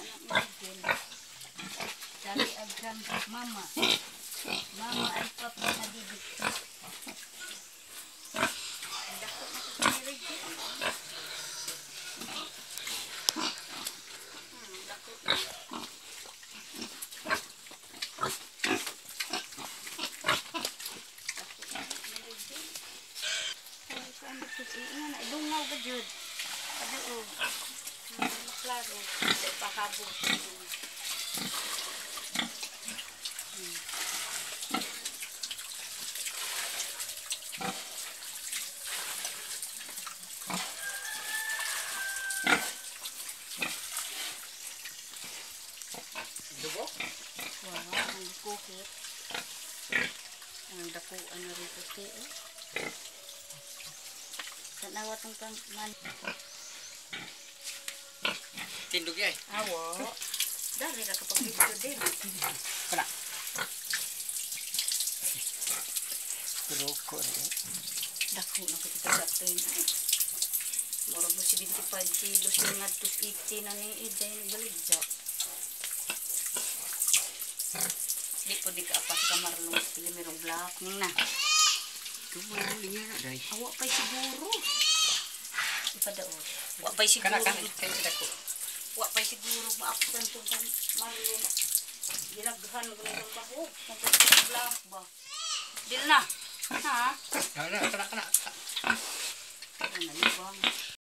anak Miguel. Dari agram mama. Mama ay papa na bibig. Dako na ko ni Reggie. Dako. Lungaw ba jud? Ado o. Klaro. Pakabo. Dugo? Wow, ang kukit. Ang dako ano rin puti eh. Tanawa tong man. Tindog yay. Awo. Dari ka kapag video din. Kana. Roko rin. Dako na kita datin. Murag mo 75 kilos yung ngadtos 80 na ni Iday baligya. Di po di ka apas ka marlong pilimirong black ning na. Kumano niya na day. Awa pa'y siguro. Ipadaot. Wa pa'y siguro. Kana kaya ko. Wa pa'y siguro maapsan itong kan marlong. Ginaghan ko na itong baho. Kung pa'y black ba. Dil na. Ha? Kana. Ano na libang.